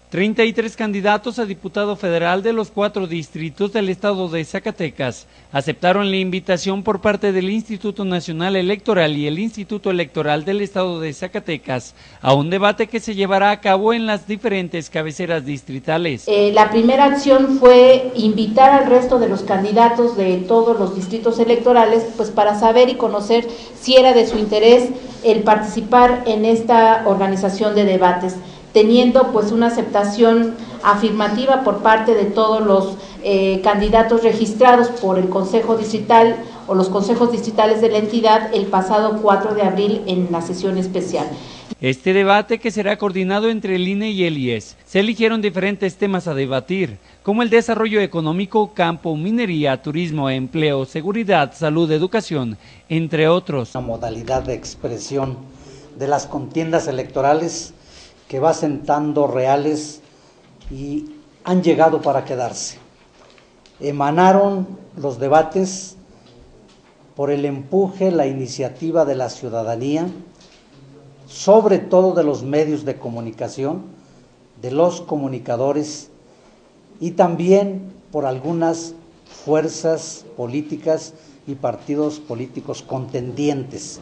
33 candidatos a diputado federal de los 4 distritos del estado de Zacatecas aceptaron la invitación por parte del Instituto Nacional Electoral y el Instituto Electoral del estado de Zacatecas a un debate que se llevará a cabo en las diferentes cabeceras distritales. La primera acción fue invitar al resto de los candidatos de todos los distritos electorales, pues para saber y conocer si era de su interés el participar en esta organización de debates, teniendo pues una aceptación afirmativa por parte de todos los candidatos registrados por el Consejo Distrital o los consejos distritales de la entidad el pasado 4 de abril en la sesión especial. Este debate, que será coordinado entre el INE y el IES, se eligieron diferentes temas a debatir, como el desarrollo económico, campo, minería, turismo, empleo, seguridad, salud, educación, entre otros. Una modalidad de expresión de las contiendas electorales que va sentando reales y han llegado para quedarse. Emanaron los debates por el empuje, la iniciativa de la ciudadanía, sobre todo de los medios de comunicación, de los comunicadores y también por algunas fuerzas políticas y partidos políticos contendientes.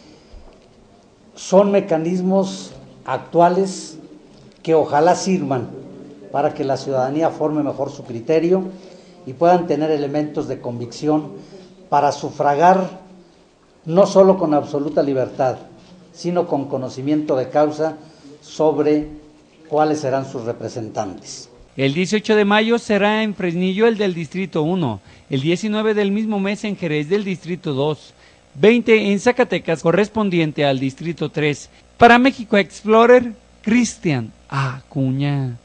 Son mecanismos actuales que ojalá sirvan para que la ciudadanía forme mejor su criterio y puedan tener elementos de convicción para sufragar no solo con absoluta libertad, sino con conocimiento de causa sobre cuáles serán sus representantes. El 18 de mayo será en Fresnillo el del Distrito 1, el 19 del mismo mes en Jerez del Distrito 2, 20 en Zacatecas correspondiente al Distrito 3. Para México Explorer, Cristian Acuña.